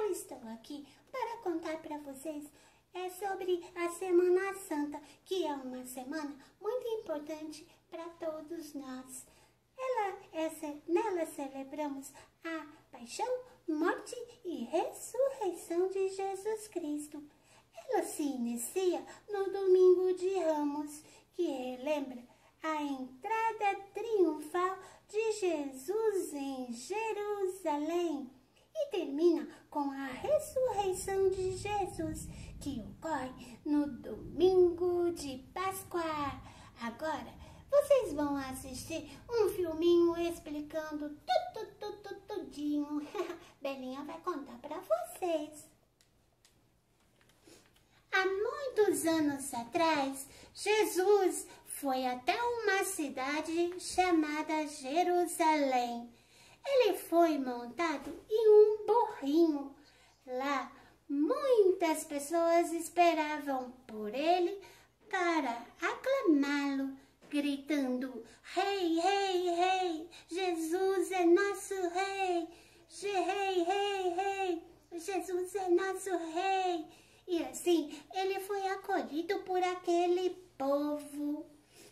eu estou aqui para contar para vocês sobre a Semana Santa, que é uma semana muito importante para todos nós. Nela celebramos a paixão, morte e ressurreição de Jesus Cristo. Ela se inicia no Domingo de Ramos, que relembra a entrada triunfal de Jesus em Jerusalém e termina com a ressurreição de Jesus, que ocorre no Domingo de Páscoa. Agora, vocês vão assistir um filminho explicando tudinho. Belinha vai contar para vocês. Há muitos anos atrás, Jesus foi até uma cidade chamada Jerusalém. Ele foi montado em um burrinho. Lá, muitas pessoas esperavam por ele para aclamá-lo, gritando: Rei, Rei, Rei, Jesus é nosso Rei, Rei, Rei, Rei, Jesus é nosso Rei. E assim, ele foi acolhido por aquele povo.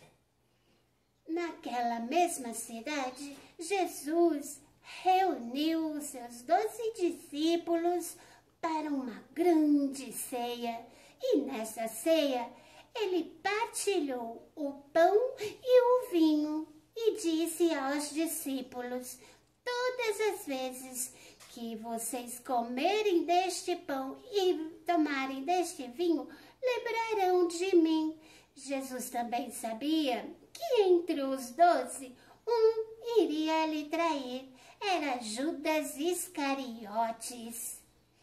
Naquela mesma cidade, Jesus reuniu os seus 12 discípulos para uma grande ceia. E nessa ceia, ele partilhou o pão e o vinho e disse aos discípulos: todas as vezes que vocês comerem deste pão e tomarem deste vinho, lembrarão de mim. Jesus também sabia que entre os 12, um iria lhe trair. Era Judas Iscariotes.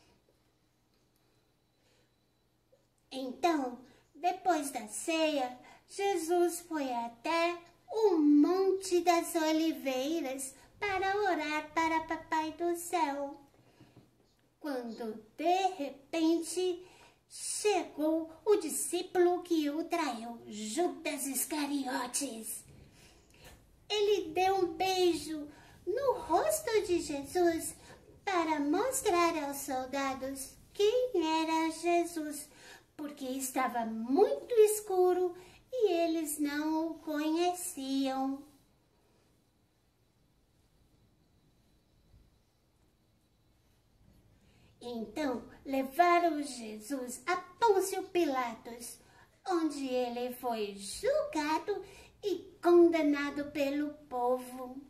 Então, depois da ceia, Jesus foi até o Monte das Oliveiras para orar para Papai do Céu. Quando, de repente, chegou o discípulo que o traiu, Judas Iscariotes. Ele deu um beijo no rosto de Jesus para mostrar aos soldados quem era Jesus, porque estava muito escuro e eles não o conheciam. Então, levaram Jesus a Pôncio Pilatos, onde ele foi julgado e condenado pelo povo.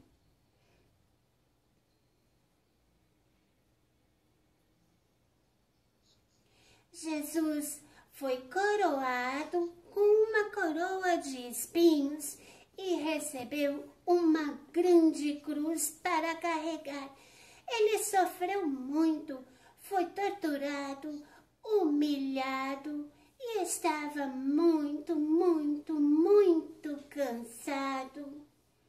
Jesus foi coroado com uma coroa de espinhos e recebeu uma grande cruz para carregar. Ele sofreu muito, foi torturado, humilhado e estava muito, muito, muito cansado.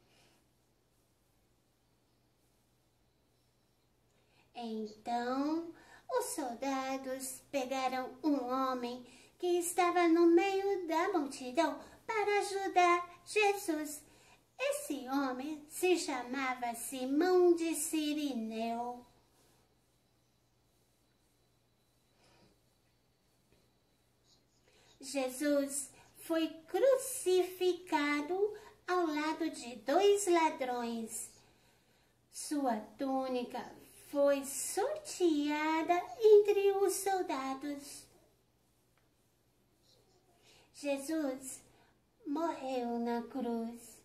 Então, os soldados pegaram um homem que estava no meio da multidão para ajudar Jesus. Esse homem se chamava Simão de Cirineu. Jesus foi crucificado ao lado de 2 ladrões. Sua túnica foi sorteada entre os soldados. Jesus morreu na cruz.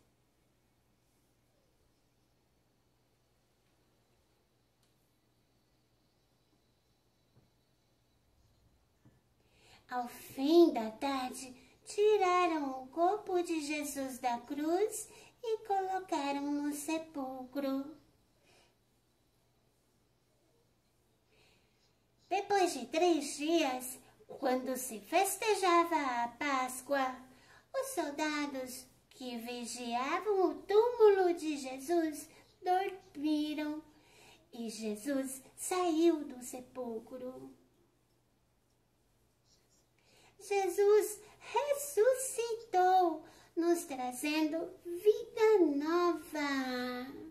Ao fim da tarde, tiraram o corpo de Jesus da cruz e colocaram no sepulcro. Depois de 3 dias, quando se festejava a Páscoa, os soldados que vigiavam o túmulo de Jesus dormiram e Jesus saiu do sepulcro. Jesus ressuscitou, nos trazendo vida nova.